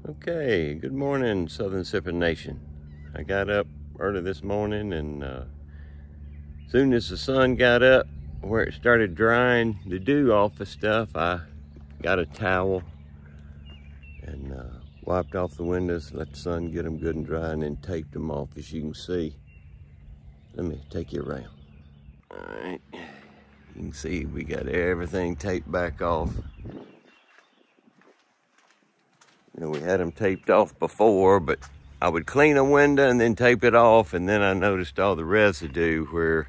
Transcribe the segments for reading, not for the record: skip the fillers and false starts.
Okay, good morning, Southern Sipping Nation. I got up early this morning, and soon as the sun got up where it started drying the dew off the stuff, I got a towel and wiped off the windows, let the sun get them good and dry, and then taped them off. As you can see, let me take you around. All right, you can see we got everything taped back off. You know, we had them taped off before, but I would clean a window and then tape it off, and then I noticed all the residue where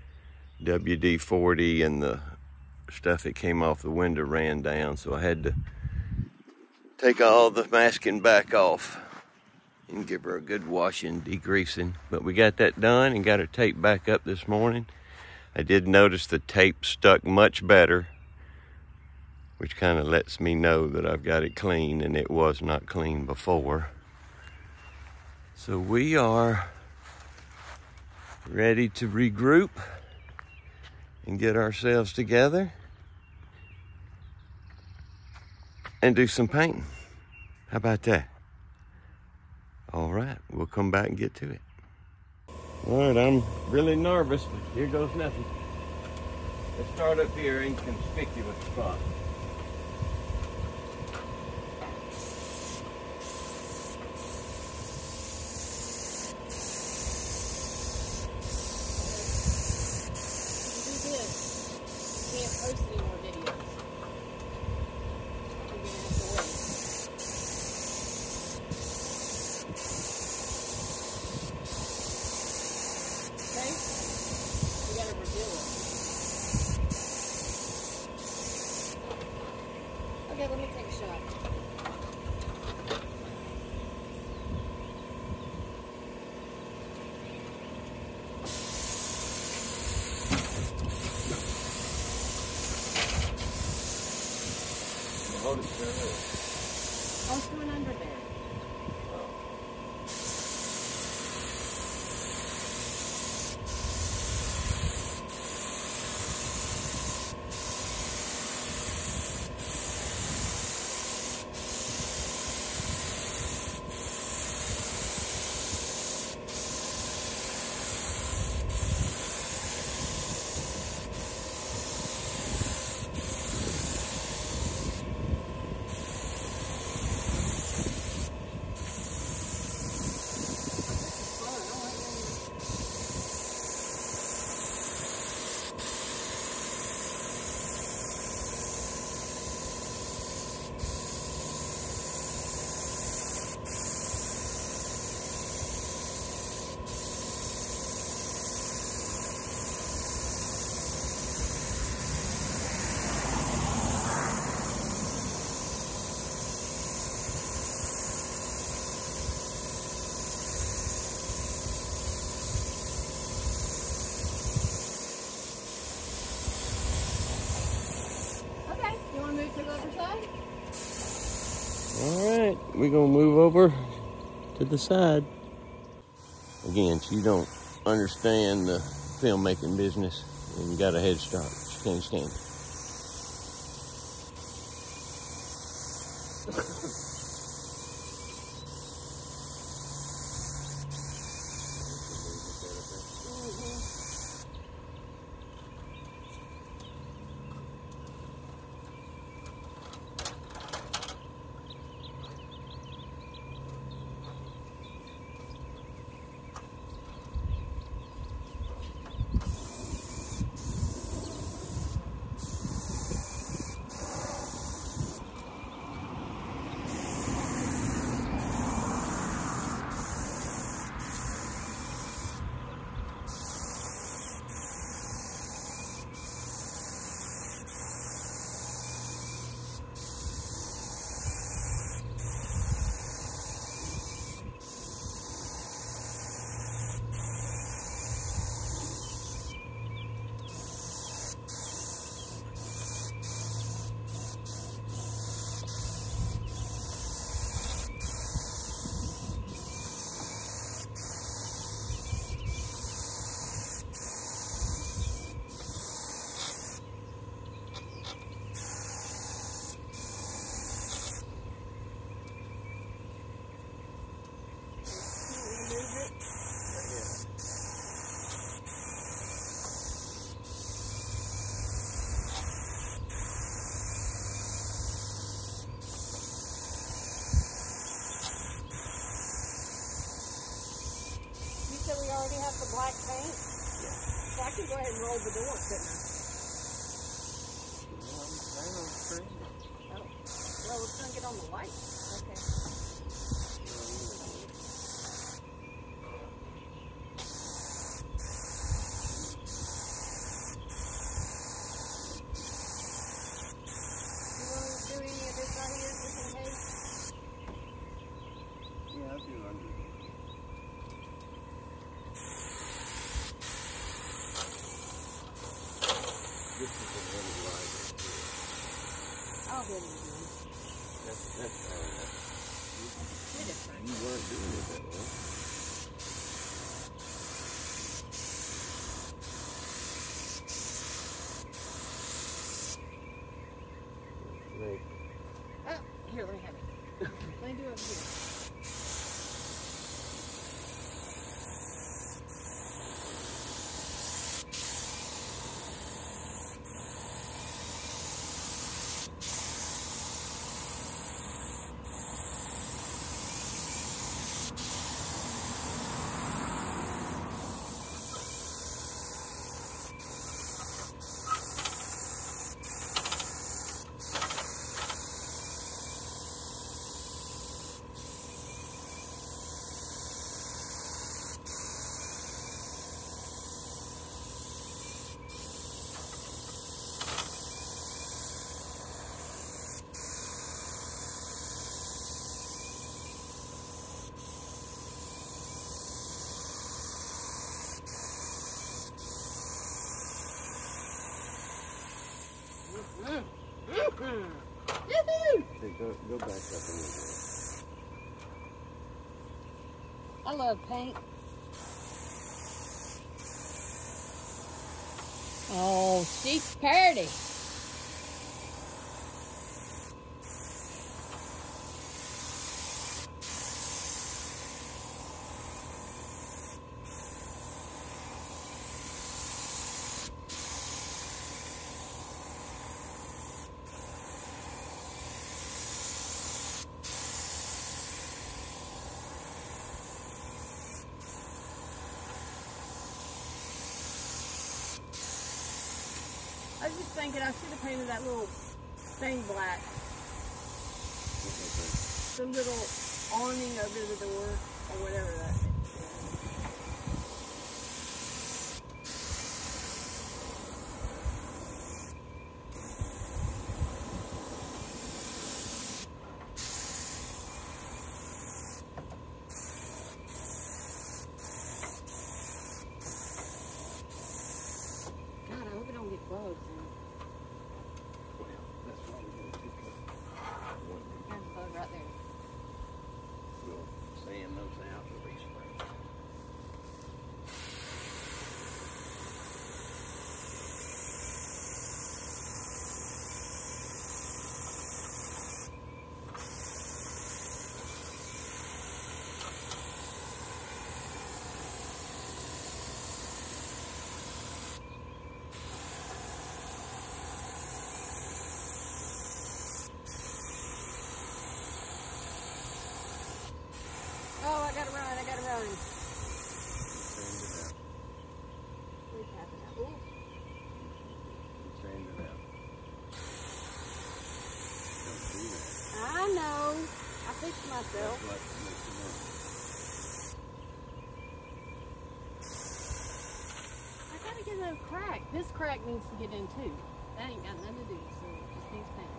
WD-40 and the stuff that came off the window ran down, so I had to take all the masking back off and give her a good washing, degreasing. But we got that done and got her taped back up this morning. I did notice the tape stuck much better, which kind of lets me know that I've got it clean, and it was not clean before. So we are ready to regroup and get ourselves together and do some painting. How about that? All right, we'll come back and get to it. All right, I'm really nervous, but here goes nothing. Let's start up here, inconspicuous spot. Okay, let me take a shot. Hold it there. I'm going under there. You want to move to the other side? All right, we're gonna move over to the side. Again, she don't understand the filmmaking business and got a head start. She can't stand it. said we already have the black paint. So I could go ahead and roll the door, couldn't I? Oh. Well, it's going to get on the light. Okay. You want to do any of this right here just in case? Yeah, I'll do under. This is a little lighter. I'll hit it again. That's all right. Hit it, Frank. You weren't doing it that way. Like, Oh, here, let me have it. Let me do it over here. Yoo-hoo! hey, go back up a little bit. I love paint. Oh, she's pretty. I was just thinking I should have painted that little thing black. The little awning over the door, or whatever that is. God, I hope it don't get bugs in it. Well, that's why we're going to pick up one. There's a bug right there. We'll sand those out and respray. Oh, I gotta run, I gotta run. Sand it out. Please tap it out. Ooh. Sand it out. Don't do that. I know. I fixed myself. That's what makes it work. I gotta get a crack. This crack needs to get in too. That ain't got nothing to do, so it just needs paint.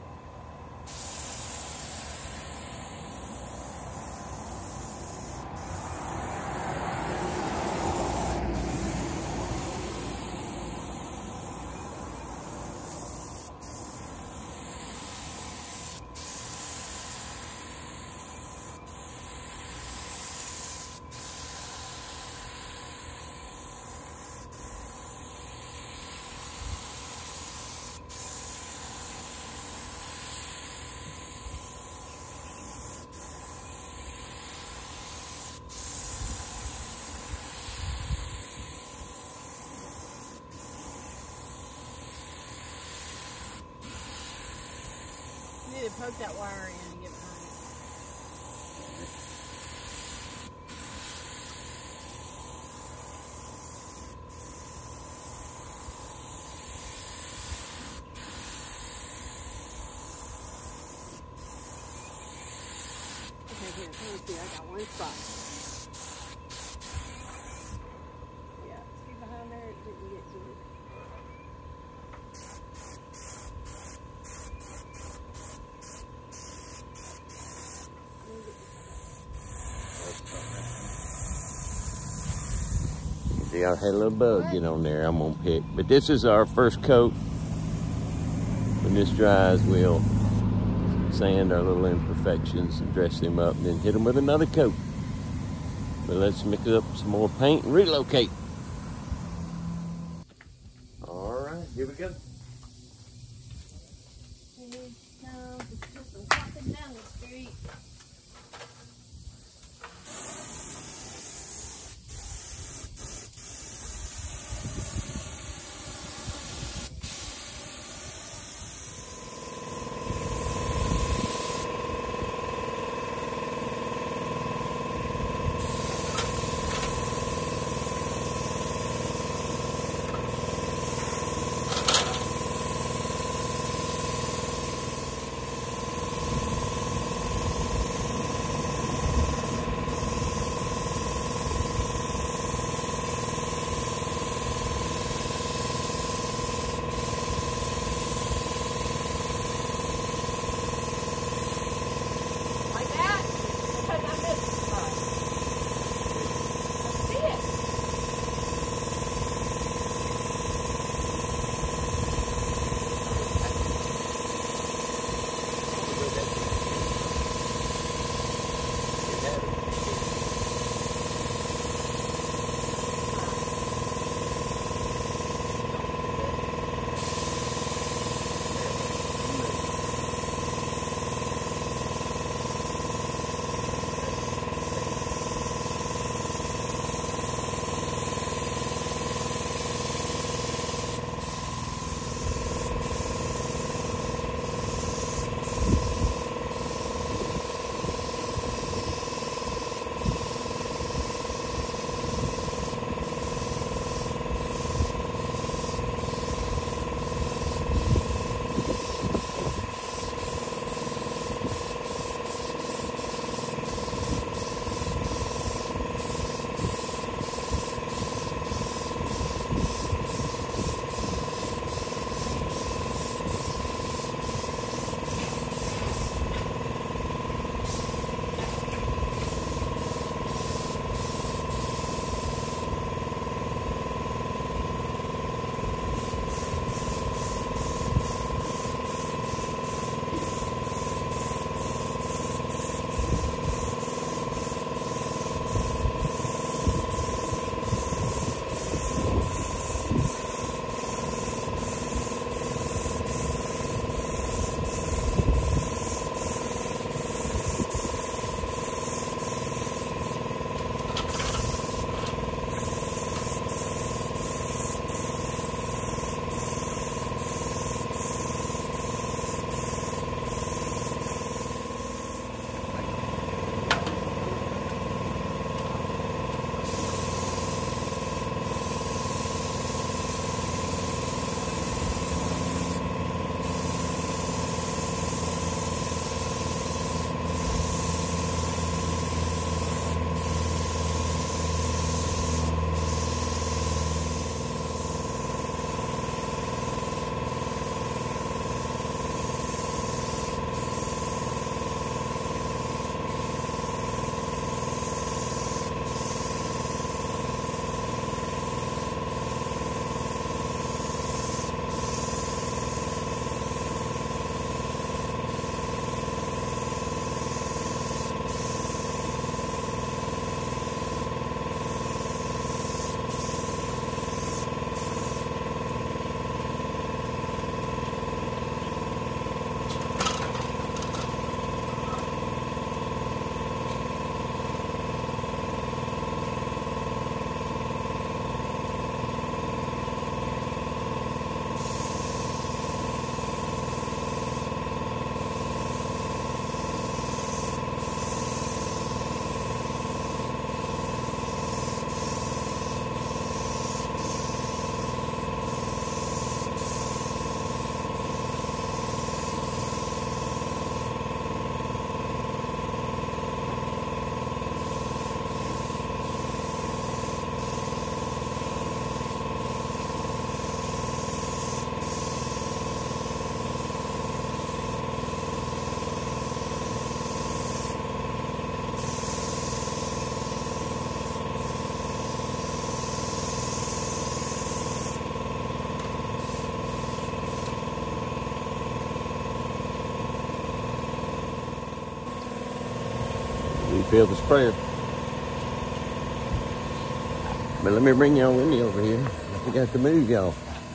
You need to poke that wire in and get behind it. got one spot. Yeah, see behind there, it didn't get to it. See, I had a little bug get on there I'm gonna pick. But this is our first coat. When this dries, we'll sand our little imperfections and dress them up and then hit them with another coat. But let's mix up some more paint and relocate. All right, here we go. Here we go. Just walking down the street. refill the sprayer. But let me bring y'all with me over here. I forgot to move y'all.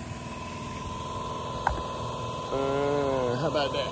How about that?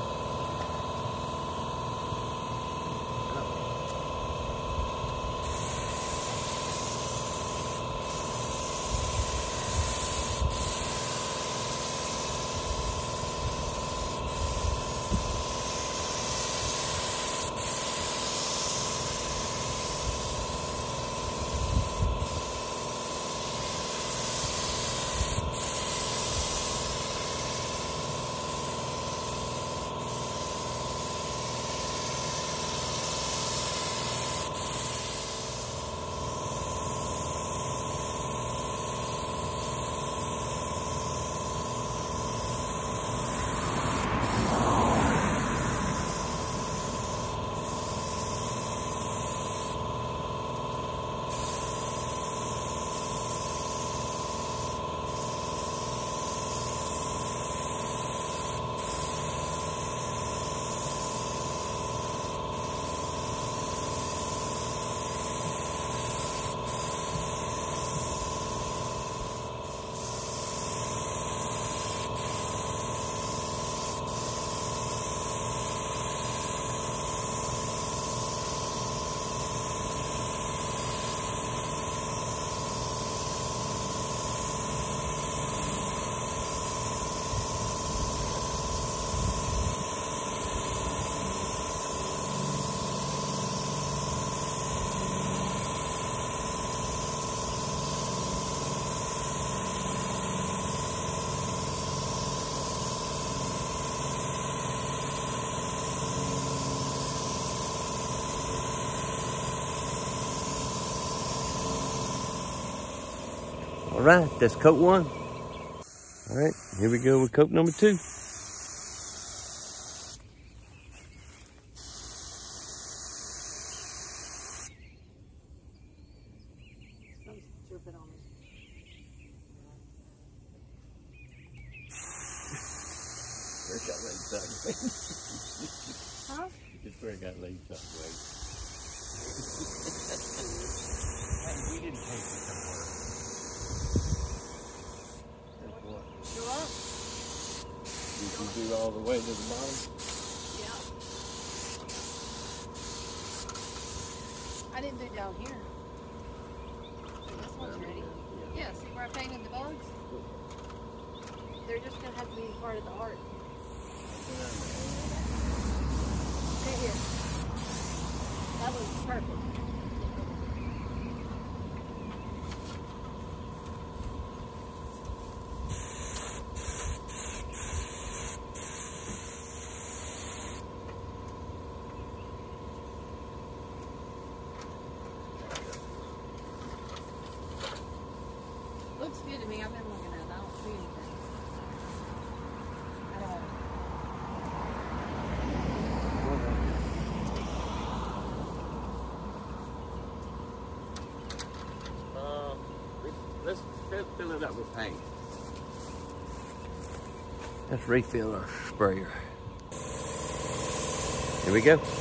All right, that's coat one. All right, here we go with coat number two. Where got laid sideways? Huh? Just where it got laid sideways. Hey, we didn't take it somewhere. Go up? You can do all the way to the bottom? Yeah. I didn't do down here. This one's ready. Yeah, see where I painted the bugs? They're just going to have to be part of the art. Right here. That looks perfect. Looks good to me. I've been looking at it. I don't see anything at all. Let's fill it up with paint. Let's refill our sprayer. Here we go.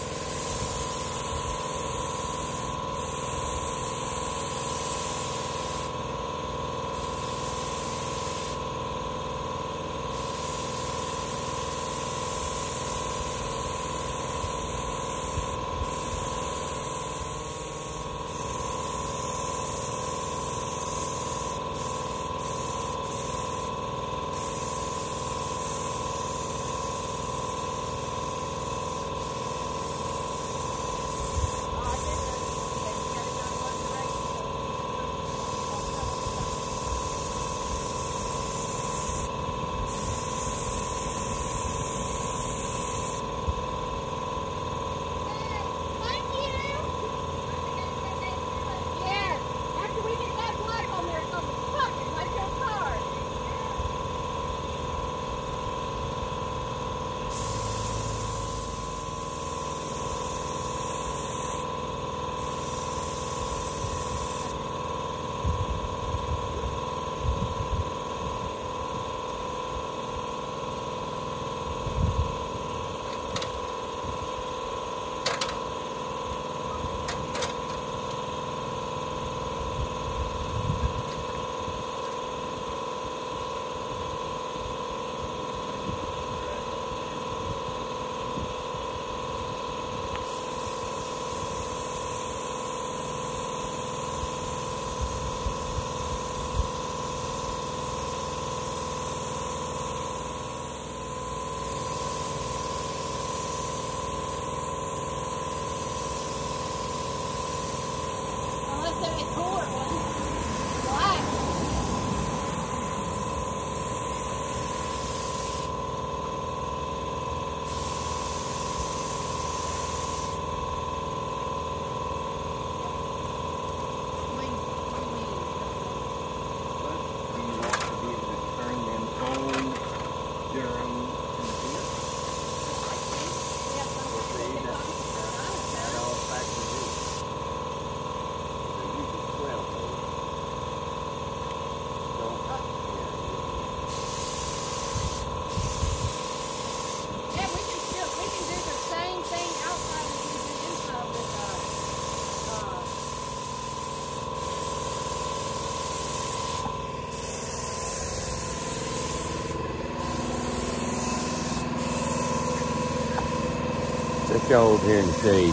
y'all over here in the shade.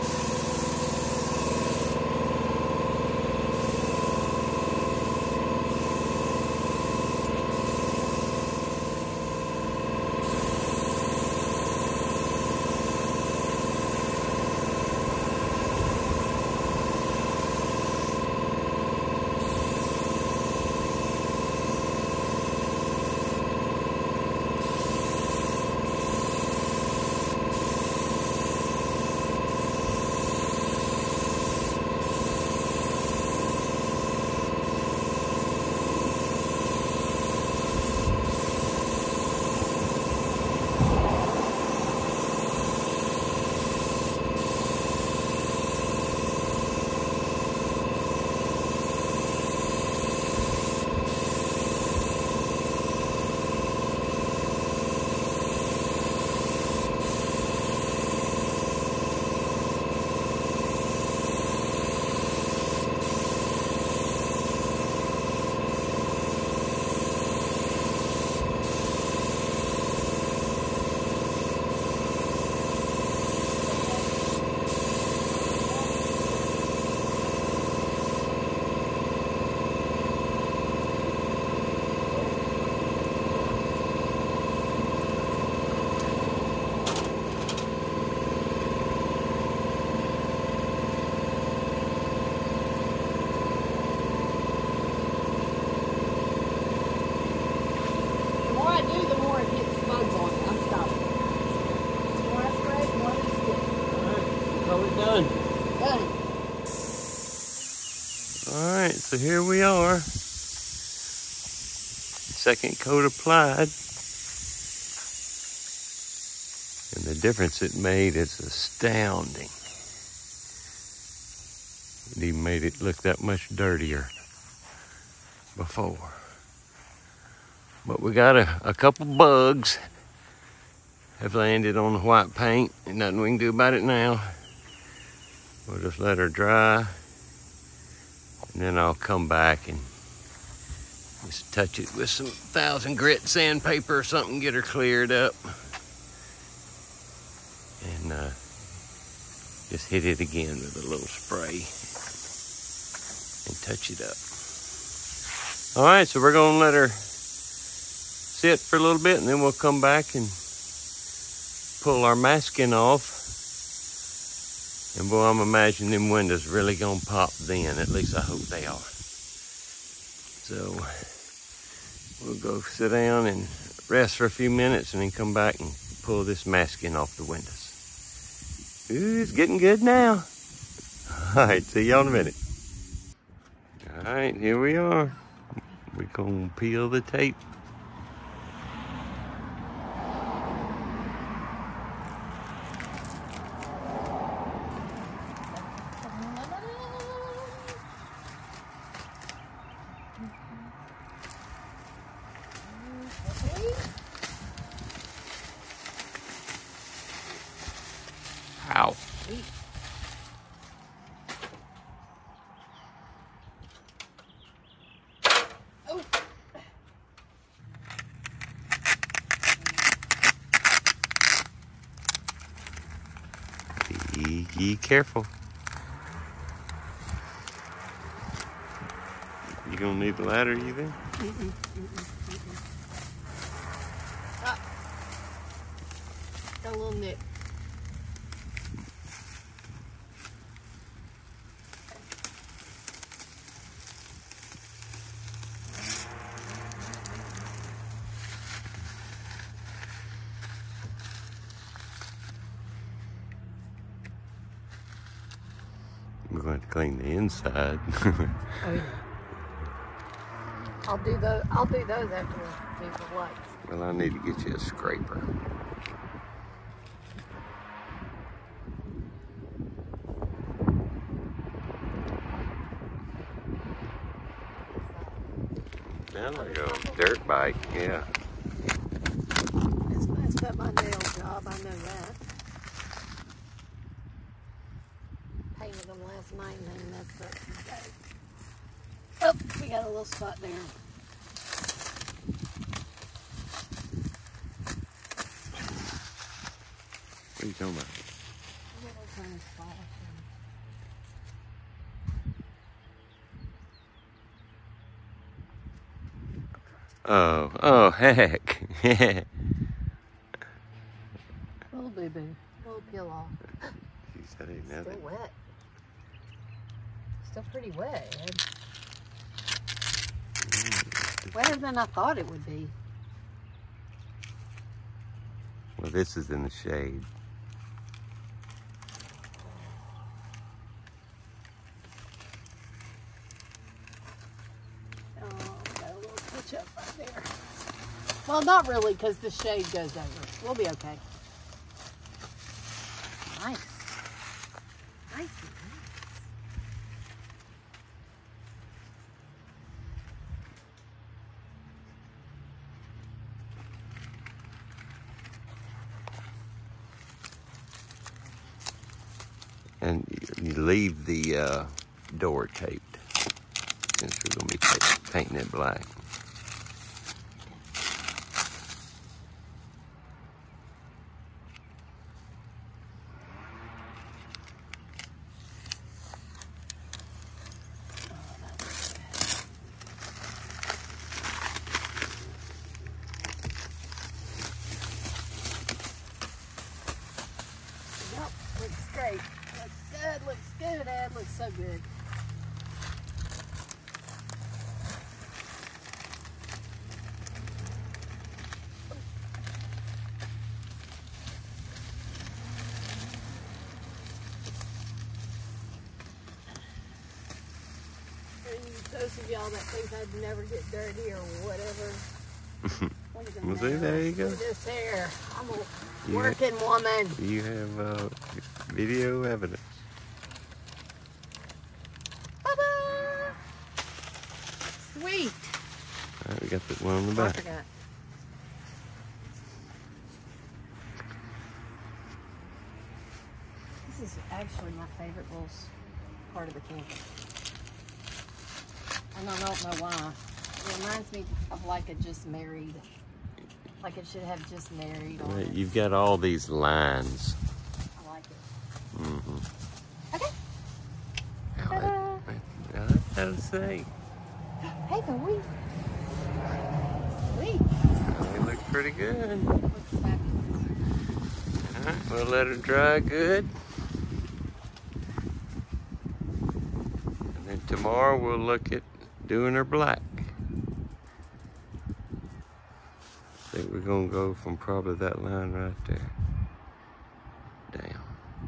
Done. All right, so here we are. Second coat applied. And the difference it made is astounding. It even made it look that much dirtier before. But we got a couple bugs have landed on the white paint, and nothing we can do about it now. We'll just let her dry, and then I'll come back and just touch it with some 1000 grit sandpaper or something, get her cleared up, and just hit it again with a little spray and touch it up. All right, so we're gonna let her sit for a little bit, and then we'll come back and pull our masking off. And boy, I'm imagining them windows really gonna pop then. At least I hope they are. So we'll go sit down and rest for a few minutes and then come back and pull this masking off the windows. Ooh, it's getting good now. All right, see y'all in a minute. All right, here we are. We're gonna peel the tape. Ow. Oh. Be careful. You gonna need the ladder, you think? Got a little nip. We're going to clean the inside. Oh, yeah. I'll do those after we do the lights. Well, I need to get you a scraper. Sounds like a dirt bike, yeah. It's about my nail job, I know that. Painted them last night and they messed up today. Oh, we got a little spot there. What are you talking about? Oh, heck. Little boo-boo. Little peel off. Jeez, that ain't nothing. Still wet. Still pretty wet, Ed. Wetter than I thought it would be. Well, this is in the shade. Oh, got a little touch up right there. Well, not really, because the shade goes over. We'll be okay. Nice. Nice. And you leave the door taped, since we're going to be painting it black. Yep, looks great. Looks good, Ed. Looks so good. And those of y'all that think I'd never get dirty or whatever, look at the Well, see, nails. there you go. Look at this hair. I'm a You working woman. You have video evidence. Ta-da! Sweet. All right, we got the one on the I back. forgot. This is actually my favorite little part of the camper. And I don't know why. It reminds me of like a just married. Like it should have just married on it. You've got all these lines. I like it. Mm-hmm. Okay. Now, that'll say. Hey, the wheat. Sweet. It looks pretty good. Looks fabulous. All right, we'll let her dry good. And then tomorrow we'll look at doing her black. I think we're gonna go from probably that line right there down.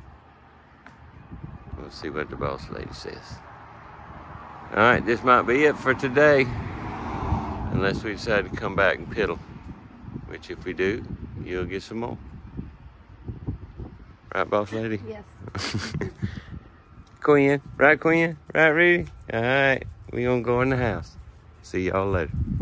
We'll see what the boss lady says. All right, this might be it for today, unless we decide to come back and piddle, which if we do, you'll get some more. Right, boss lady? Yes. Quinn, right, Quinn? Right, Rudy? All right, we gonna go in the house. See y'all later.